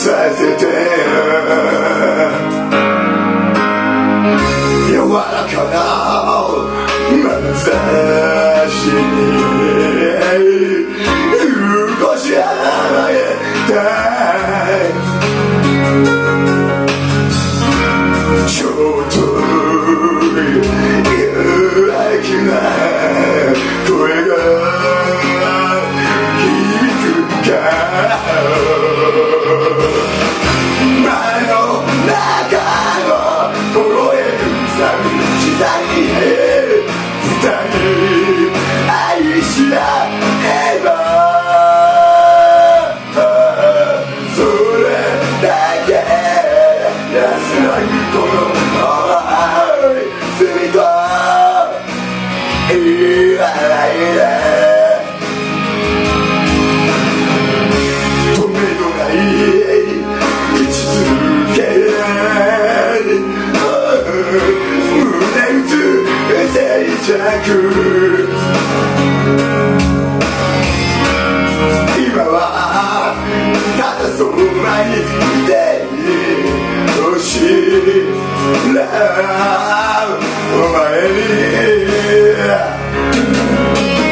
させて柔らかな眼差しに少し甘えたいちょっと弱気な声が響くから前の中の凍える寂しさに二人愛し合えばそれだけ安らぐこの罪と言わないで止めどない生き続け胸打つ静寂今はただそばにいてほしいなお前に